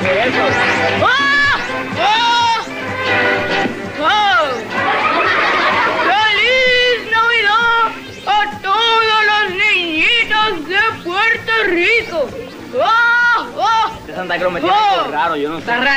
eso? ¡Ah! ¡Ah! ¡Ah! ¡Feliz Navidad a todos los niñitos de Puerto Rico! ¡Ah! ¡Ah! Este Santa Claus me tiene algo raro, yo no sé.